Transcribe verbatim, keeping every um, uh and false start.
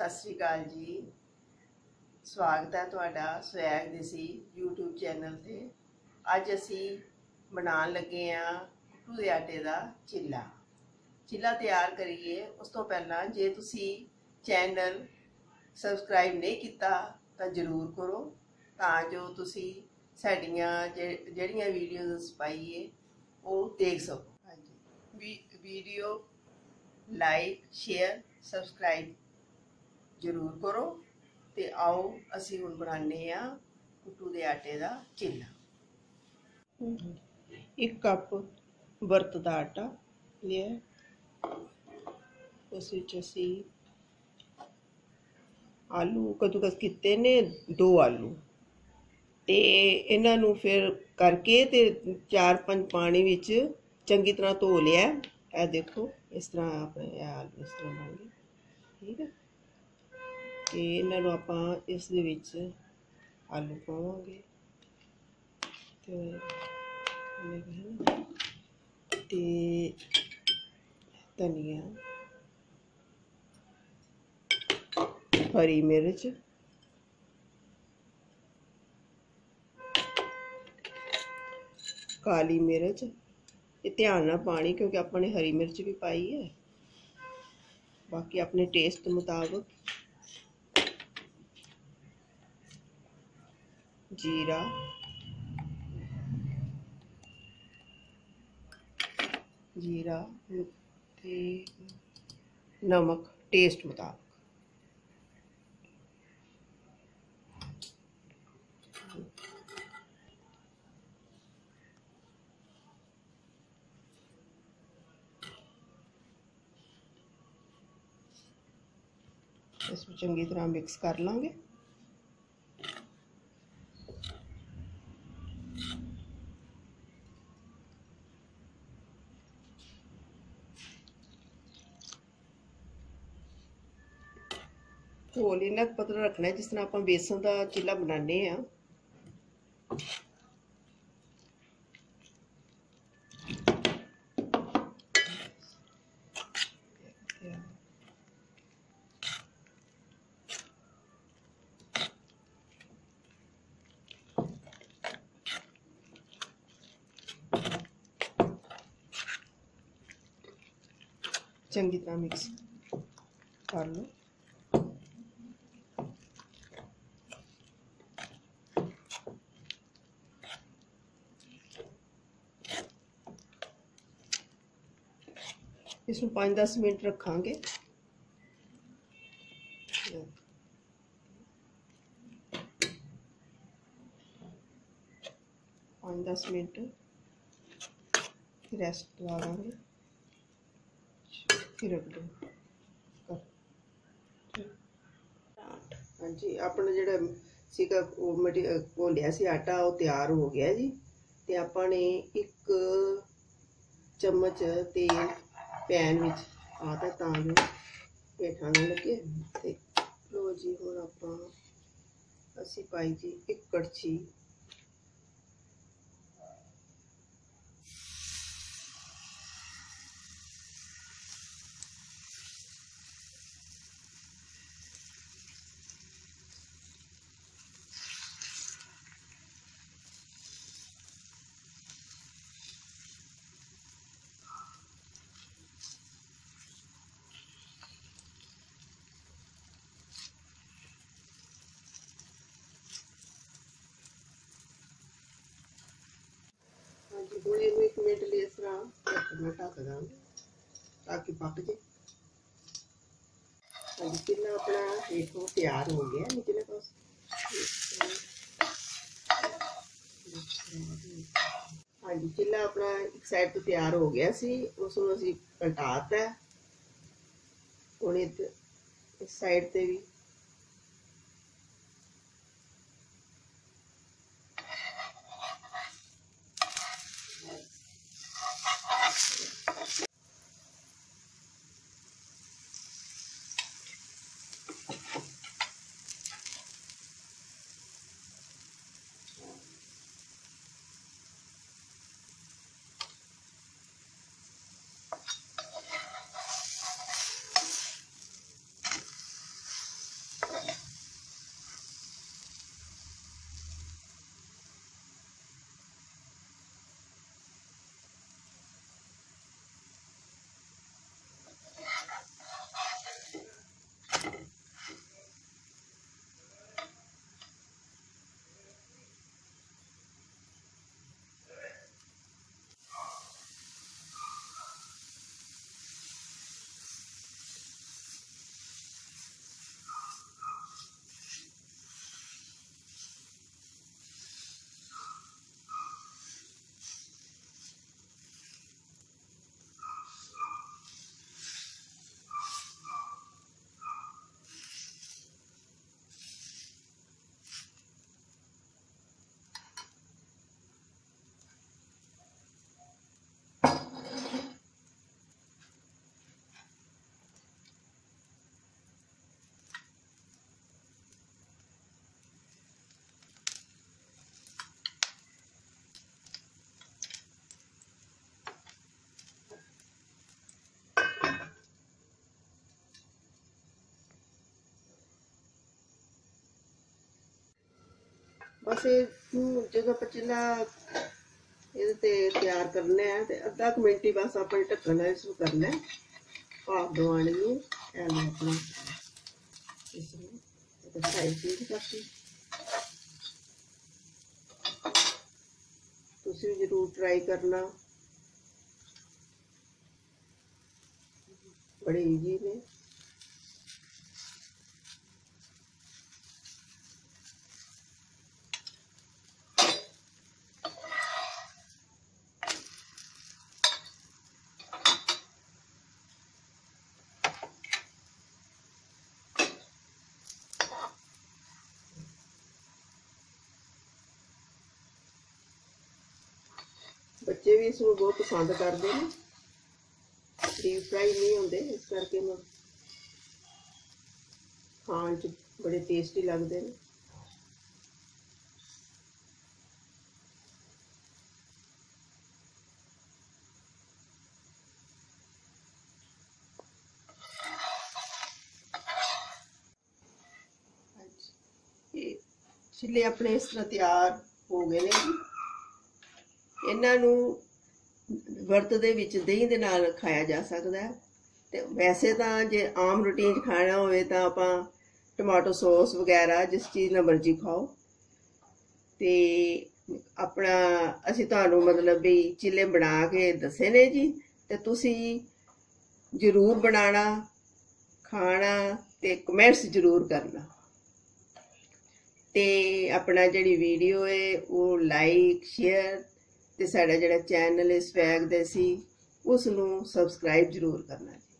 सत श्री अकाल जी। स्वागत है तुहाडा स्वैग देसी यूट्यूब चैनल ते। अज असी बनाने लगे हाँ कुट्टू दे आटे का चिल्ला। चिल्ला तैयार करिए उस तो पहला जे तुसी चैनल सबसक्राइब नहीं किया तो जरूर करो तां जो तुसी साडियां जड़ियां वीडियोज़ पाइए वो देख सको। हाँ जी, वीडियो लाइक शेयर सबसक्राइब जरूर करो। ते आओ असी हुण बनाने आ कुट्टू दे आटे का चिल्ला। एक कप बरत का आटा लिया, उस विच असी आलू कद्दूकस कीते ने, दो आलू ते इन्हां नूं फिर करके ते चार पंज पानी विच चंगी तरह धो लिया। ए देखो इस तरह अपने आलू इस तरह बन गए, ठीक है। ते इन्हां नूं आपां इस दे विच आलू पावांगे ते धनिया, हरी मिर्च, काली मिर्च, ये ध्यान नाल पानी क्योंकि अपने हरी मिर्च भी पाई है, बाकी अपने टेस्ट मुताबिक। जीरा, जीरा ते नमक टेस्ट मुताबिक। इसमें चंगी तरह मिक्स कर लांगे। घोल इन्ना पतला रखना है जिस तरह आप बेसन का चिल्ला बनाने हैं। चंगी तरह मिक्स कर लो। इसमें पाँच दस मिनट रखांगे। पाँच दस मिनट रेस्ट ला देंगे, फिर अगले हाँ जी, अपना जिहड़ा सीगा घोलिया सी आटा वो तैयार हो गया जी। ते आपां ने एक चम्मच तेल पैन विच पाता तां जो पेठा ना लगे। ते लो जी हुण आपां असी पाई जी एक कड़छी हुण इहनूं एक मिनट लिए इस तरह ढक्कन ढक देंगे ताकि पक जाए। हाँ जी, चिल्ला अपना हेठों तैयार हो गया निचले पास। हाँ जी, चिल्ला अपना एक साइड तो तैयार हो गया सी, उसनूं असीं पलटाता। हुण इस साइड ते भी बस ये जो आप चिल्ला ये तैयार करना है तो अद्धा क मिनट ही बस अपने ढक्कन इसमें करना है भाप दवानी है अपना इसमें साइड चीज करती तुम जरूर ट्राई करना बड़े इजी ने बच्चे भी इसको बहुत पसंद करते हैं डीप फ्राई नहीं होंगे इस करके मैं खान च बड़े टेस्टी लगते हैं। चिल्ले अपने इस तरह तैयार हो गए ने जी इन्हां नूं ਵਰਤ ਦੇ ਵਿੱਚ ਦਹੀਂ ਦੇ ਨਾਲ ਖਾਇਆ ਜਾ ਸਕਦਾ ਹੈ ਤੇ ਵੈਸੇ ਤਾਂ ਜੇ ਆਮ ਰੂਟੀਨ ਖਾਣਾ ਹੋਵੇ ਤਾਂ ਆਪਾਂ ਟਮਾਟੋ ਸੌਸ ਵਗੈਰਾ ਜਿਸ ਚੀਜ਼ ਨਾਲ ਮਰਜ਼ੀ ਖਾਓ ਤੇ ਆਪਣਾ ਅਸੀਂ ਤੁਹਾਨੂੰ ਮਤਲਬ ਵੀ ਚਿੱਲੇ ਬਣਾ ਕੇ ਦੱਸੇ ਨੇ ਜੀ ਤੇ ਤੁਸੀਂ ਜ਼ਰੂਰ ਬਣਾਣਾ ਖਾਣਾ ਤੇ ਕਮੈਂਟਸ ਜ਼ਰੂਰ ਕਰਨਾ ਤੇ ਆਪਣਾ ਜਿਹੜੀ ਵੀਡੀਓ ਹੈ ਉਹ ਲਾਈਕ ਸ਼ੇਅਰ ਤੇ ਸਾਡਾ ਜਿਹੜਾ ਚੈਨਲ ਹੈ ਸਵੈਗ ਦੇਸੀ ਉਸ ਨੂੰ ਸਬਸਕ੍ਰਾਈਬ ਜ਼ਰੂਰ ਕਰਨਾ।